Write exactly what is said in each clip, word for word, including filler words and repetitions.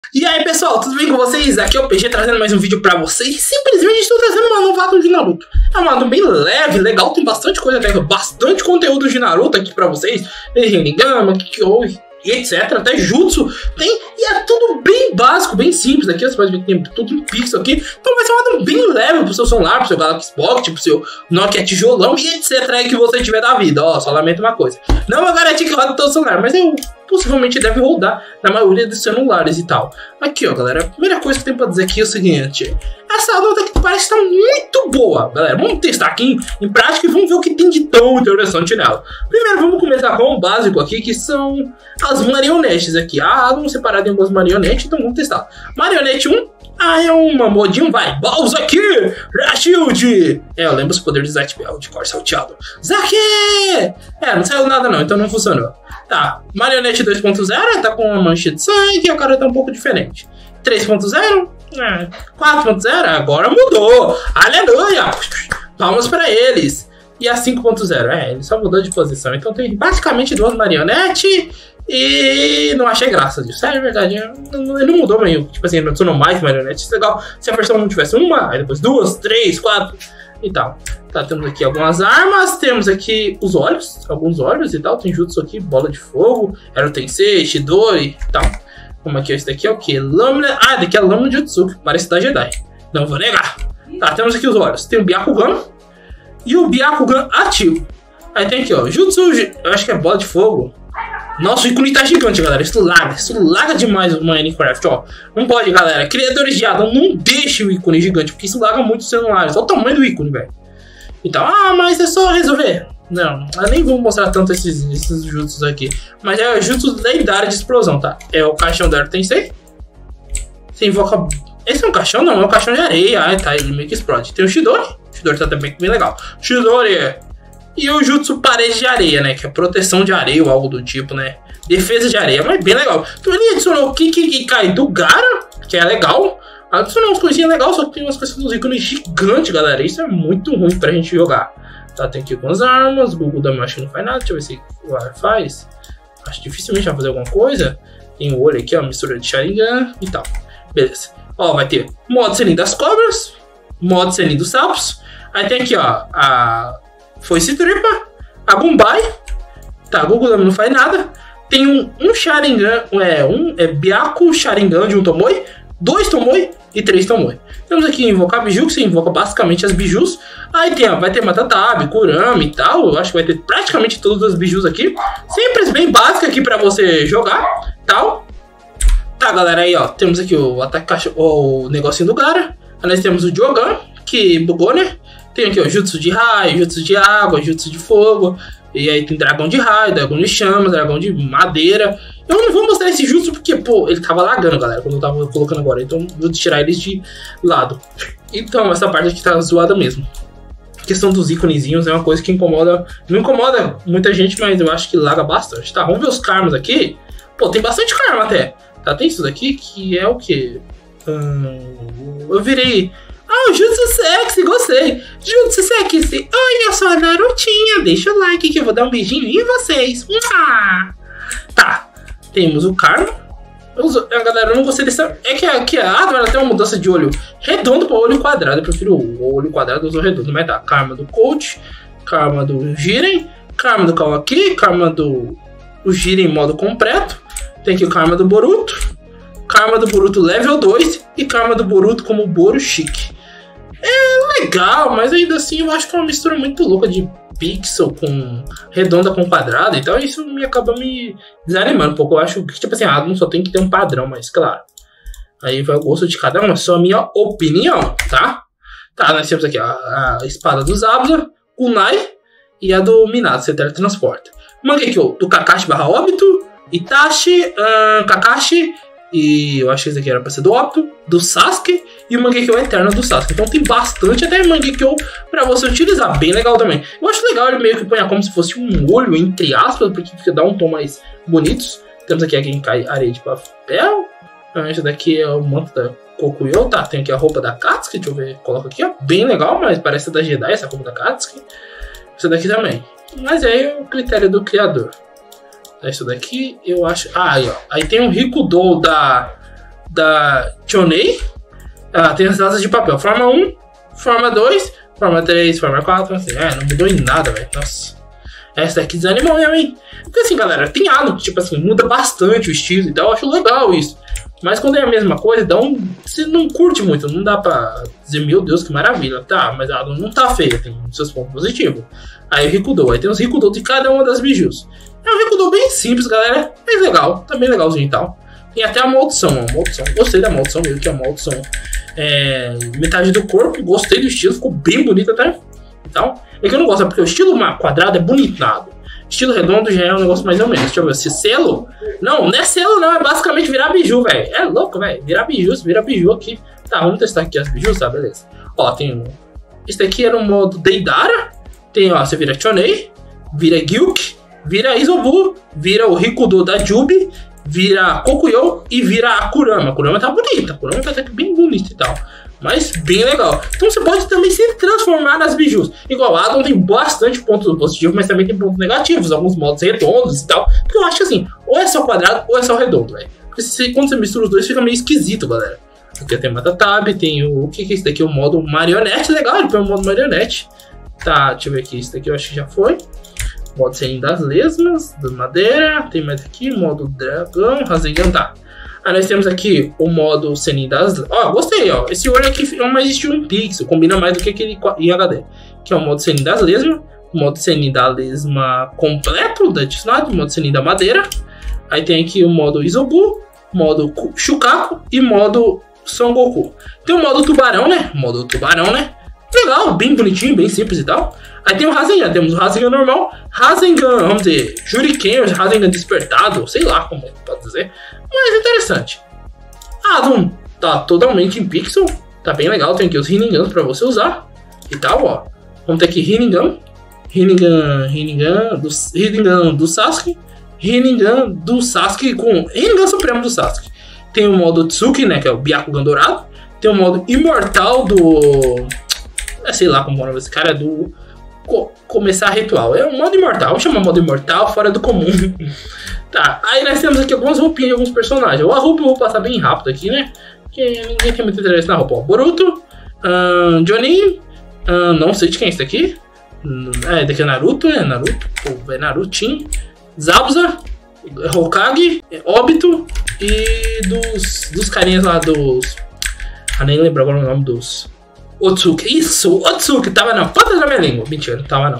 E aí pessoal, tudo bem com vocês? Aqui é o P G trazendo mais um vídeo pra vocês. Simplesmente estou trazendo uma nova ato de Naruto. É uma ato bem leve, legal, tem bastante coisa até, bastante conteúdo de Naruto aqui pra vocês. Tem Rinnegan, Kikyo e etc, até Jutsu tem, e é tudo bem básico, bem simples. Aqui você pode ver que tem tudo em pixel aqui. Então vai ser uma ato bem leve pro seu celular, pro seu Galaxy Pocket, pro seu Nokia tijolão e etc aí que você tiver da vida. Ó, só lamento uma coisa, não vou garantir que roda todo o celular, mas eu possivelmente deve rodar na maioria dos celulares e tal. Aqui, ó, galera, a primeira coisa que tem pra dizer aqui é o seguinte: essa nota aqui parece estar muito boa, galera. Vamos testar aqui em, em prática e vamos ver o que tem de tão interessante nela. Primeiro, vamos começar com o básico aqui, que são as marionetes aqui. Ah, vamos separar em algumas marionetes, então vamos testar. Marionete um, ah, é uma modinho, vai. Balls aqui, Shield. É, eu lembro os poderes de Zatbel, de cor salteado. Zaki! É, não saiu nada não, então não funcionou. Tá, marionete dois ponto zero, tá com uma mancha de sangue e a cara tá um pouco diferente. três ponto zero, é. quatro ponto zero, agora mudou. Aleluia! Palmas pra eles. E a cinco ponto zero, é, ele só mudou de posição. Então tem basicamente duas marionetes e não achei graça disso. É verdade, ele não mudou meio. Tipo assim, não adicionou mais marionetes. Legal se a versão não tivesse uma, aí depois duas, três, quatro e tal. Tá, temos aqui algumas armas, temos aqui os olhos, alguns olhos e tal. Tem jutsu aqui, bola de fogo, Ero Tensei, Chidori e tal. Como aqui, esse daqui é o que? Lâmina. Ah, daqui é a lâmina de Jutsu, que parece da Jedi. Não vou negar. Tá, temos aqui os olhos. Tem o Byakugan e o Byakugan ativo. Aí tem aqui, ó, Jutsu, eu acho que é bola de fogo. Nossa, o ícone tá gigante, galera. Isso laga, isso laga demais o Minecraft, ó. Não pode, galera. Criadores de Adam, não deixe o ícone gigante, porque isso laga muito os celulares. Olha o tamanho do ícone, velho. Então, ah, mas é só resolver. Não, eu nem vou mostrar tanto esses, esses jutsus aqui. Mas é o jutsu lendário de explosão, tá? É o caixão da Ero Tensei. Você invoca... Esse é um caixão? Não, é um caixão de areia. Ah, tá, ele meio que explode. Tem o Chidori. O Chidori tá também bem legal. Chidori. E o jutsu parede de areia, né? Que é proteção de areia ou algo do tipo, né? Defesa de areia, mas bem legal. Então ele adicionou o Kikikai do Gaara, que é legal. Adicionou umas coisinhas legais, só que tem umas coisas com os ícones gigantes, galera. Isso é muito ruim pra gente jogar. Tá, tem aqui algumas armas. O Google da acho que não faz nada. Deixa eu ver se o ar faz. Acho que dificilmente vai fazer alguma coisa. Tem o olho aqui, ó, mistura de Sharingan e tal. Beleza. Ó, vai ter modo selim das cobras, modo selim dos sapos. Aí tem aqui, ó, a Foice Tripa, a Gumbai. Tá, o Google não faz nada. Tem um, um Sharingan, é, um é Byaku Sharingan de um Tomoe, dois Tomoe e três Tomoe. Temos aqui invocar Biju, que você invoca basicamente as Bijus. Aí tem, ó, vai ter Matatabi, Kurama e tal. Eu acho que vai ter praticamente todas as Bijus aqui. Simples, bem básica aqui pra você jogar, tal. Tá, galera, aí, ó, temos aqui o ataque caixa, o negocinho do Gaara. Aí nós temos o Jogan, que bugou, né? Tem aqui, ó, jutsu de raio, jutsu de água, jutsu de fogo. E aí tem dragão de raio, dragão de chamas, dragão de madeira. Eu não vou mostrar esse jutsu porque, pô, ele tava lagando, galera, quando eu tava colocando agora. Então vou tirar eles de lado. Então essa parte aqui tá zoada mesmo. A questão dos íconezinhos é uma coisa que incomoda. Não incomoda muita gente, mas eu acho que laga bastante. Tá, vamos ver os karmas aqui. Pô, tem bastante karma até. Tá, tem isso daqui que é o que? Hum, eu virei... Ah, Jutsu Sexy, gostei. Jutsu Sexy. Oi, eu sou a Narutinha. Deixa o like que eu vou dar um beijinho em vocês. Ah! Tá, temos o Karma. Eu, galera, eu não gostei dessa... É que aqui a Adam, ela tem uma mudança de olho redondo para olho quadrado. Eu prefiro o olho quadrado do olho redondo. Mas tá, Karma do Coach, Karma do Jiren, Karma do Kawaki, Karma do o Jiren em modo completo. Tem aqui o Karma do Boruto, Karma do Boruto level dois e Karma do Boruto como Boru Chique. É legal, mas ainda assim eu acho que é uma mistura muito louca de pixel com redonda com quadrado, então isso me acaba me desanimando um pouco. Eu acho que, tipo assim, a Adam só tem que ter um padrão, mas claro, aí vai o gosto de cada um, é só a minha opinião, tá? Tá, nós temos aqui a, a espada do Zabuza, Kunai e a do Minato, você teletransporta. Mangekyo do Kakashi barra Obito, Itachi, uh, Kakashi, e eu acho que esse aqui era pra ser do Obito, do Sasuke e o Mangekyo Eterno do Sasuke. Então tem bastante até Mangekyo pra você utilizar, bem legal também. Eu acho legal ele meio que põe como se fosse um olho, entre aspas, porque fica dá um tom mais bonitos. Temos aqui a Genkai Areia de Papel. Esse daqui é o manto da Kokuyo, tá? Tem aqui a roupa da Katsuki, deixa eu ver, coloca aqui, ó. Bem legal, mas parece da Jedi essa roupa da Katsuki. Essa daqui também. Mas aí é o critério do criador. Isso daqui, eu acho... Ah, aí, ó. Aí tem um Rikudo da... da Chonei. Ah, tem as asas de papel. Forma um, forma dois, forma três, forma quatro. Assim, é, não mudou em nada, velho. Nossa. Essa daqui desanimou mesmo, hein? Porque assim, galera, tem algo que, tipo assim, muda bastante o estilo e tal. Eu acho legal isso. Mas quando é a mesma coisa, dá um... você não curte muito. Não dá pra dizer, meu Deus, que maravilha. Tá, mas ela não tá feia. Tem seus pontos positivos. Aí o Rikudo. Aí tem os Rikudo de cada uma das bijus. É um Rikudo bem simples, galera. Mas legal. Tá bem legalzinho e tal. Tem até a maldição, ó. Maldição. Gostei da maldição mesmo, que é a maldição. É... metade do corpo. Gostei do estilo. Ficou bem bonito até. Então, é que eu não gosto, porque o estilo quadrado é bonitado. Estilo redondo já é um negócio mais ou menos. Deixa eu ver, se selo... Não, não é selo não, é basicamente virar biju, velho. É louco, velho. Virar biju, se virar biju aqui. Tá, vamos testar aqui as bijus, tá, beleza. Ó, tem um... esse daqui era o modo Deidara. Tem, ó, você vira Chonei, vira Gyuki, vira Isobu, vira o Rikudo da Jubi, vira Kokuyo e vira a Kurama. A Kurama tá bonita, a Kurama tá até bem bonita e tal. Mas bem legal. Então você pode também se transformar nas bijus. Igual a Adam tem bastante pontos positivos, mas também tem pontos negativos. Alguns modos redondos e tal. Porque eu acho que assim, ou é só quadrado ou é só redondo, velho. Porque se, quando você mistura os dois fica meio esquisito, galera. Aqui tem o Matatab, tem o... o que que é esse daqui? O modo marionete, legal. Ele põe o modo marionete. Tá, deixa eu ver aqui. Esse daqui eu acho que já foi. Modo Senin das lesmas, da madeira. Tem mais aqui, modo dragão, Rasengan, tá. Aí nós temos aqui o modo Senin das... Ó, oh, gostei, ó. Esse olho aqui é mais estilo em pixel. Combina mais do que aquele em H D. Que é o modo Senin das lesmas. O modo Senin da lesma completo, da Tsunade. O modo Senin da madeira. Aí tem aqui o modo Isobu. Modo Shukaku. E modo Son Goku. Tem o modo tubarão, né? Modo tubarão, né? Legal, bem bonitinho, bem simples e tal. Aí tem o Rasengan. Temos o Rasengan normal. Rasengan, vamos dizer, Shuriken, Rasengan despertado. Sei lá como pode dizer. Mas interessante. A Adam tá totalmente em pixel. Tá bem legal. Tem aqui os Rinnegan pra você usar. E tal, ó. Vamos ter aqui Rinnegan. Rinnegan, Rinnegan do, Rinnegan do Sasuke. Rinnegan do Sasuke com... Rinnegan Supremo do Sasuke. Tem o modo Tsuki, né? Que é o Byakugan dourado. Tem o modo Imortal do... É, sei lá como é o nome desse cara. É do... Co começar ritual. É um modo imortal. Vamos chamar modo imortal, fora do comum. Tá, aí nós temos aqui algumas roupinhas de alguns personagens. A roupa eu vou passar bem rápido aqui, né? Porque ninguém tem muito interesse na roupa. Ó, Boruto, um, Jonin, um, não sei de quem é esse aqui. É, daqui é Naruto, é Naruto. Pô, é Narutin. Zabuza, Hokage, Obito e dos, dos carinhas lá dos... Ah, nem lembro agora o nome dos... Otsuki, isso, Otsuki, tava na ponta da minha língua. Mentira, não tava não.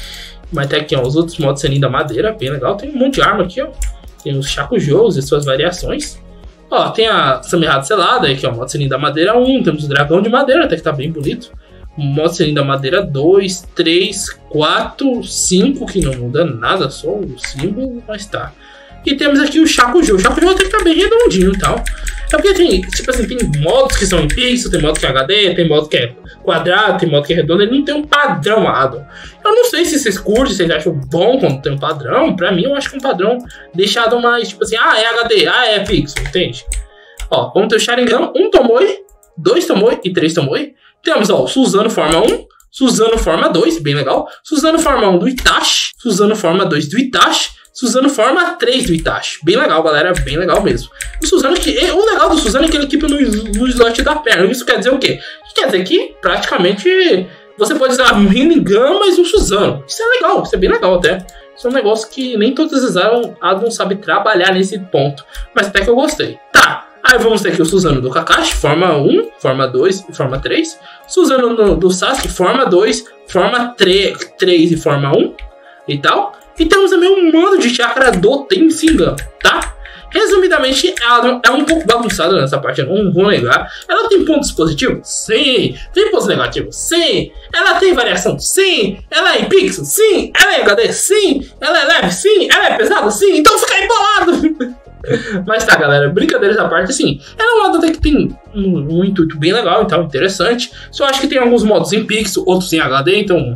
Mas tem aqui, ó, os outros modos Senin da madeira, bem legal. Tem um monte de arma aqui, ó. Tem os Shakujous e suas variações. Ó, tem a Samirada Selada, aqui, ó, modo Senin da madeira um. Temos o Dragão de Madeira, até que tá bem bonito. O modo Senin da madeira dois, três, quatro, cinco, que não muda nada, só o símbolo, mas tá. E temos aqui o Shakujou. O Shakujou até que tá bem redondinho e tal. É porque tem, tipo assim, tem modos que são em pixel, tem modo que é H D, tem modo que é quadrado, tem modo que é redondo. Ele não tem um padrão, Adam. Eu não sei se vocês curtem, se vocês acham bom quando tem um padrão. Pra mim, eu acho que um padrão deixado mais, tipo assim, ah, é H D, ah, é pixel, entende? Ó, vamos ter o Sharingan, um Tomoe, dois Tomoe e três Tomoe. Temos, ó, o Suzano forma um, Suzano forma dois, bem legal. Suzano forma um do Itachi, Suzano forma dois do Itachi. Suzano forma três do Itachi. Bem legal, galera. Bem legal mesmo. O Suzano que... O legal do Suzano é que ele equipa no, no slot da perna. Isso quer dizer o quê? Quer dizer que praticamente você pode usar um Rinnegan, mas um Suzano. Isso é legal. Isso é bem legal até. Isso é um negócio que nem todos usaram. A Adam sabe trabalhar nesse ponto. Mas até que eu gostei. Tá. Aí vamos ter aqui o Suzano do Kakashi. Forma um, forma dois e forma três. Suzano do, do Sasuke. Forma dois, forma três e forma um. E tal. E temos também um mano de chakra do Tenshinhan, tá? Resumidamente, ela é um pouco bagunçada nessa parte, eu não vou negar. Ela tem pontos positivos? Sim. Tem pontos negativos? Sim. Ela tem variação? Sim. Ela é em pixel? Sim. Ela é em H D? Sim. Ela é leve? Sim. Ela é pesada? Sim. Então fica embolado. Mas tá, galera, brincadeiras à parte, assim, ela é uma moda que tem um, um intuito bem legal e tal, interessante. Só acho que tem alguns modos em pixel, outros em H D, então...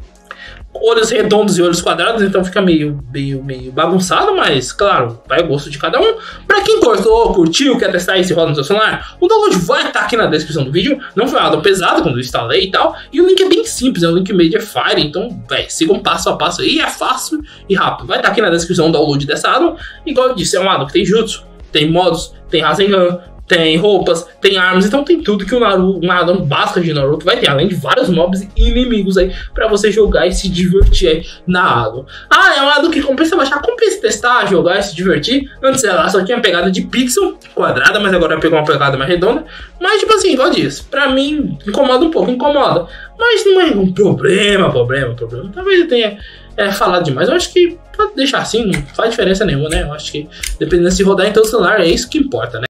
olhos redondos e olhos quadrados, então fica meio, meio, meio bagunçado, mas claro, vai ao gosto de cada um. Pra quem gostou, curtiu, quer testar esse roda no seu celular, o download vai estar aqui na descrição do vídeo. Não foi nada pesado quando eu instalei e tal, e o link é bem simples, é um link Mediafire, então véi, sigam passo a passo aí, é fácil e rápido. Vai estar aqui na descrição o download dessa addon. Igual eu disse, é um addon que tem jutsu, tem modos, tem Rasengan, tem roupas, tem armas, então tem tudo que o Naruto, uma arma básica de Naruto vai ter, além de vários mobs e inimigos aí pra você jogar e se divertir aí na água. Ah, é uma água que compensa baixar, compensa testar, jogar e se divertir. Antes ela só tinha pegada de pixel quadrada, mas agora pegou uma pegada mais redonda. Mas tipo assim, igual disso, pra mim incomoda um pouco, incomoda. Mas não é um problema, problema, problema. Talvez eu tenha é, falado demais. Eu acho que pode deixar assim, não faz diferença nenhuma, né? Eu acho que dependendo se rodar em todo celular, é isso que importa, né?